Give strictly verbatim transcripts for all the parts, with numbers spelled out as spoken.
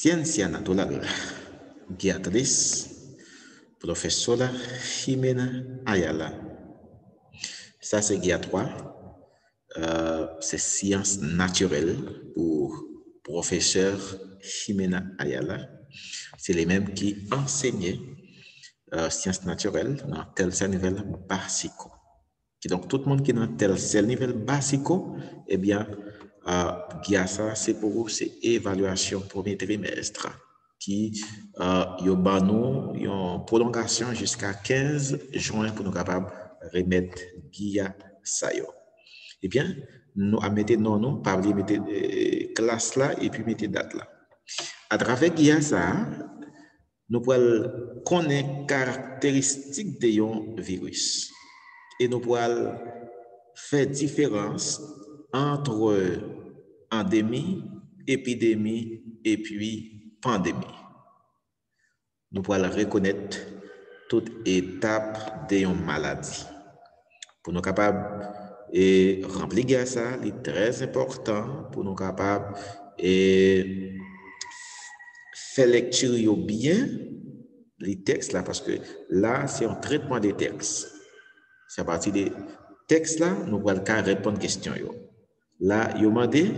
Ciencia natural, guiatriz, profesora Jimena Ayala. Ça, c'est guia trois. Euh, c'est sciences naturelles pour professeur Jimena Ayala. C'est les mêmes qui enseignaient euh, sciences naturelles dans tel seul niveau basico. Donc, tout le monde qui est dans tel seul niveau basico, eh bien, euh, guia ça, c'est pour vous, c'est évaluation premier trimestre qui euh, y a une prolongation jusqu'à quinze juin pour nous capables de remettre guia ça. Eh bien, nous à mettre non, non, par mettre euh, classe là et puis mettre date là. À travers guia ça, nous pouvons connaître caractéristiques de virus et nous pouvons faire différence entre endémie, épidémie et puis pandémie. Nous pouvons reconnaître toute étape de une maladie. Pour nous capables et remplir ça, c'est très important pour nous capables et faire lecture bien les textes là, parce que là, c'est un traitement des textes. C'est à partir des textes là, nous allons répondre aux questions. Là, il y a demandé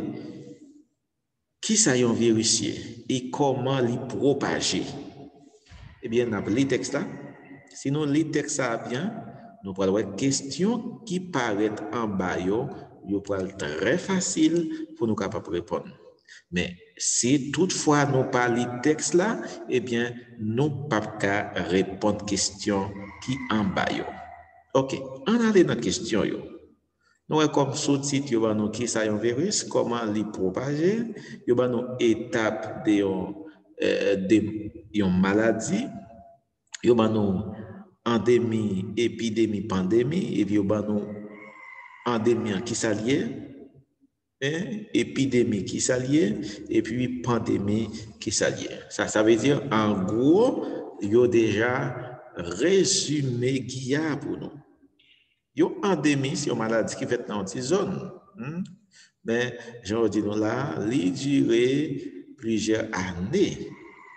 qui ça y est un virus et comment l'y propager. Eh bien, dans les textes là, sinon les textes ça bien, nous allons avoir questions qui paraissent en bas, yo, yo pour très facile pour nous capables répondre. Mais si toutefois nous pas les textes là, eh bien, nous pas qu'à répondre aux questions qui en bas. Yo. OK, on a dans question yo. Nous comme sous-titre yo ba nous qui ça un virus, comment l'y propager, yo ba nous étape de euh, de une maladie, yo ba nous endémie, épidémie, pandémie et puis yo ba nous endémie qui s'allie, hein, épidémie qui s'allie et puis pandémie qui s'allie. Ça ça veut dire en gros, yo déjà résumé guia pour nous. Yo endémie, c'est une maladie qui fait dans une zone. Hmm? Mais, je dis nous là, il dure plusieurs années.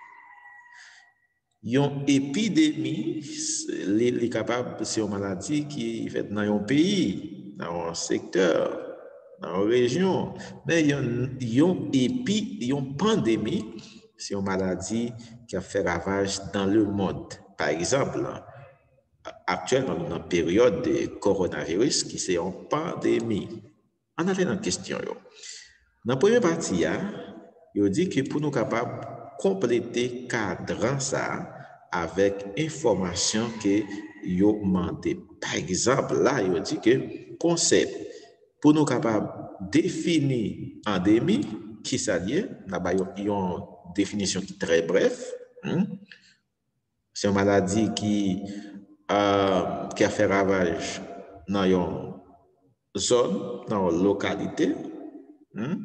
Une épidémie, est capable, c'est une maladie qui fait dans un pays, dans un secteur, dans une région. Mais une épi, une pandémie, c'est une maladie qui a fait ravage dans le monde. Par exemple, actuellement, dans une période de coronavirus qui c'est une pandémie. On a fait une question. Dans la première partie, il dit que pour nous capables de compléter cadre ça avec information que yo demandé. Par exemple, là, il dit que concept pour nous capables de définir endémie qui s'allie, là-bas il y a une définition qui est très brève. Hein? C'est une maladie qui Euh, qui a fait ravage dans une zone, dans une localité. Hmm?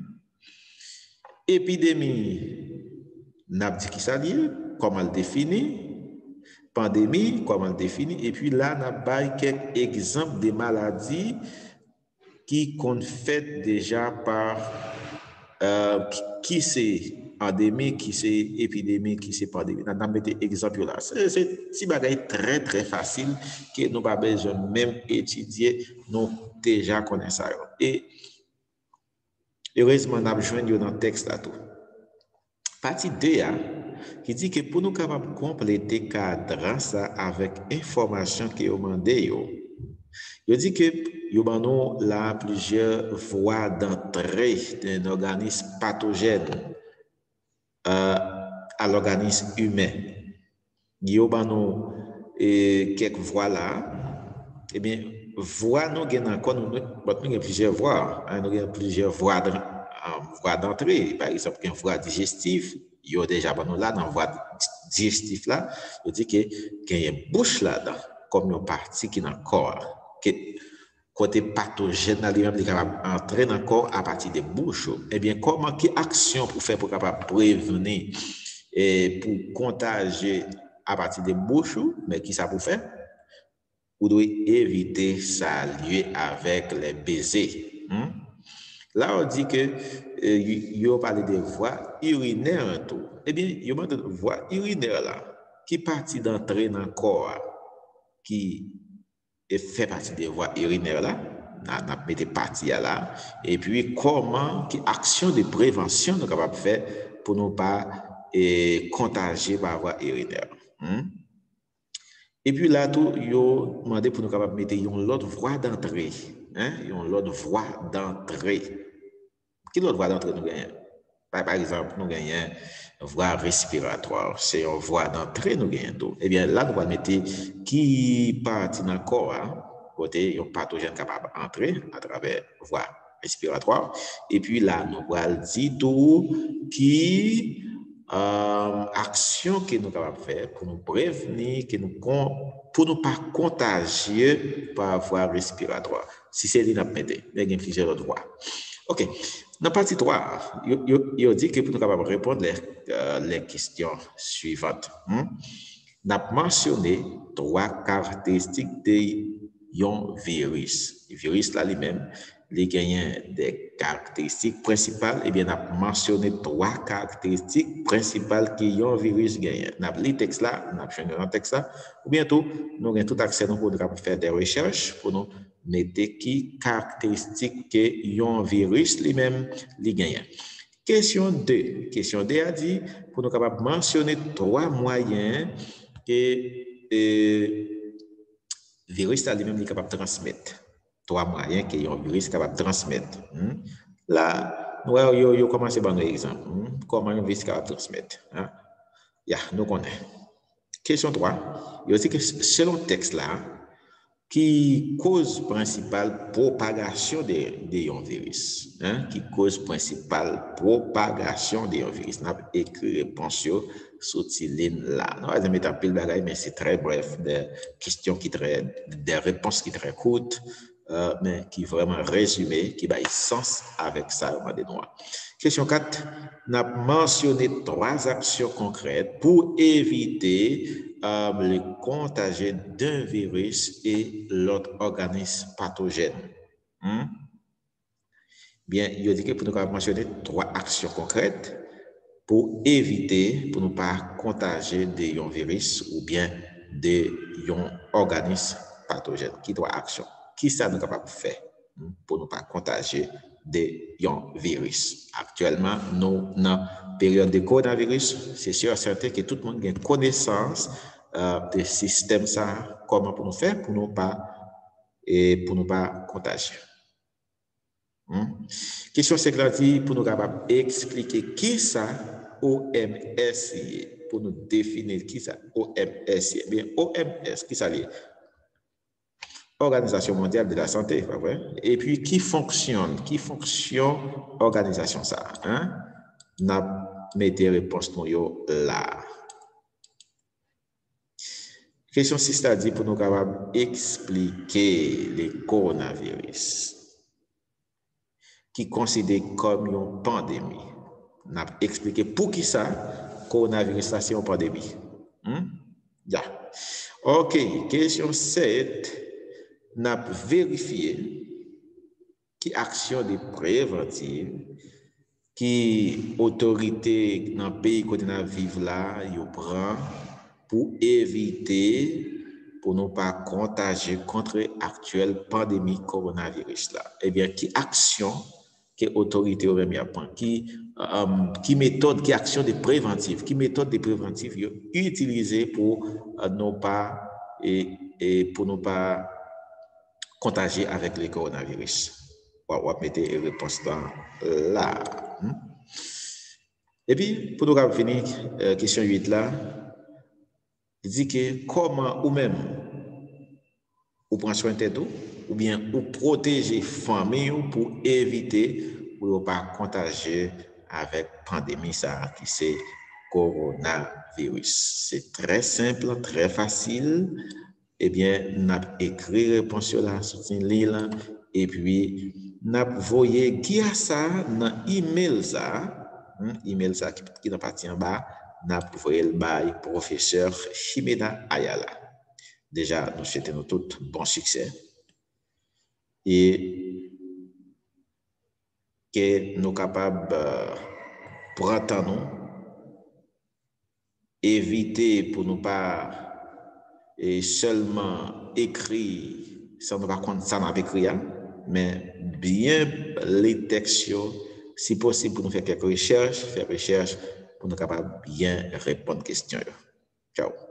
Épidémie, n'a dit qui ça dit, comment le définit. Pandémie, comment le définit. Et puis là, n'a pas quelques exemples de maladies qui sont faites déjà par euh, qui c'est endémie, qui c'est épidémie, qui c'est pandémie. Nous avons mis des exemples là. C'est un bagage très très facile que nous pas besoin même étudier, nous déjà connaissons ça. Et heureusement, nous avons joué dans le texte là tout. Partie deux, qui dit que pour nous capables de compléter le cadre ça avec information que vous demandez, il dit que nous avons là plusieurs voies d'entrée d'un organisme pathogène euh, à l'organisme humain. Il y a quelques voies là. Eh bien, voies, nous avons encore nous, nous plusieurs voies. Hein, nous avons plusieurs voies d'entrée. Par exemple, une voie digestive. Il y a déjà là dans la voie digestive là. Il dit qu'il y a une bouche là-dedans, comme une partie qui est dans le corps. Côté pathogène, il est capable d'entrer dans le corps à partir des bouches. Eh bien, comment, quelle action pour faire pour capable prévenir et pour contagier à partir des bouches, mais qui ça pour faire? Vous devez éviter ça lié avec les baisers. Hmm? Là, on dit que il euh, parlé des voies urinaires tout. Eh bien, il y a une voie urinaire là qui partit d'entrer dans le corps, qui fait partie des voies urinaires là, on a mis des parties là, et puis comment, quelle action de prévention nous sommes capables de faire pour ne pas et, contagier par voie urinaire. Hmm? Et puis là, tout, ils ont demandé pour nous capables de mettre une autre voie d'entrée. Hein? Une autre voie d'entrée. Quelle autre voie d'entrée nous gagnons? Par exemple, nous gagnons une voie respiratoire. C'est une voie d'entrée nous gagnons tout. Eh bien, là, nous allons mettre qui partit dans le corps, hein? Côté un pathogène capable d'entrer à travers la voie respiratoire. Et puis là, nous allons dire tout qui euh, action que nous sommes capables de faire pour nous prévenir, que nous, pour ne pas contagier par voie respiratoire. Si c'est l'inapte, il y a plusieurs autres voies. OK. Dans la partie trois, il dit que pour nous capables de répondre les, euh, les questions suivantes. Hmm? On a mentionné trois caractéristiques d'un virus. Le virus là lui-même, il gagne des caractéristiques principales. Et bien, on a mentionné trois caractéristiques principales qu'un virus gagne. On a lu le texte là, on a changé le texte là. Ou bientôt, nous avons tout accès pour nous faire des recherches pour nous mettre qui caractéristiques qu'un virus lui-même lui gagne. Question deux. Question deux a dit pour nous capables mentionner trois moyens que le virus lui-même est capable de transmettre. Trois moyens que un virus est capable de transmettre. Hmm? Là, nous allons commencer par un exemple. Hmm? Comment un virus est capable de transmettre. Hein? Yeah, nous connaissons. Question trois. Il y a aussi que selon le texte là, qui cause principale propagation des de virus, hein, qui cause principale propagation des virus. N'a écrit réponse sur cette ligne là. Nous allons mettre un peu de bagaille, mais c'est très bref, des questions qui très, des réponses qui très courtes, euh, mais qui vraiment résumées, qui baillent sens avec ça au des noirs. Question quatre. N'a mentionné trois actions concrètes pour éviter Euh, le contagion d'un virus et l'autre organisme pathogène. Hmm? Bien, il dit que pour nous mentionner trois actions concrètes pour éviter, pour ne pas contagier d'un virus ou bien d'un organisme pathogène. Qui doit action? Qui ça nous capable de faire pour ne pas contagier d'un virus? Actuellement, nous, dans la période de coronavirus, c'est sûr certain que tout le monde a connaissance euh, de système ça, comment pour nous faire pour ne pas et pour ne pas contagier. Hmm? Question cinq dit pour nous capable expliquer qui ça O M S pour nous définir qui ça O M S. Bien O M S qui ça est Organisation mondiale de la santé, pas vrai? Et puis qui fonctionne, qui fonctionne organisation ça, hein? N'a mettez réponse nous là. Question six a dit pour nous capables expliquer le coronavirus qui considéré comme une pandémie. N'a expliqué pour qui ça coronavirus ça c'est une pandémie. Hmm? Yeah. OK, question sept n'a vérifié qui action de préventive qui autorité dans le pays côté n'a vivre là yo prend pour éviter pour ne pas contagier contre l'actuelle pandémie coronavirus là. Eh bien, qui action que l'autorité aurait mis à point, qui, um, qui méthode, qui action de préventive, qui méthode de préventive utilisée pour uh, ne pas et, et pour ne pas contagier avec le coronavirus. On va mettre les réponses dans là. Hmm? Et puis, pour nous finir, euh, question huit là, il dit que comment ou même ou prendre soin de tout, ou bien ou protéger famille pour éviter pour ne pas contagier avec pandémie ça qui c'est coronavirus. C'est très simple, très facile. Eh bien, nous avons écrit réponse là sur une ligne et puis nous avons envoyé qui a ça dans email ça, hein, email ça qui, qui n'a pas en bas, nous avons envoyé le bail professeur Chimena Ayala. Déjà, nous souhaitons tous bon succès. Et que nous capables euh, prendre temps nous, éviter pour nous pas et seulement écrire sans nous pas compte ça n'a écrit, mais bien les textes, si possible pour nous faire quelques recherches, faire recherches pour nous capables bien répondre aux questions. Ciao.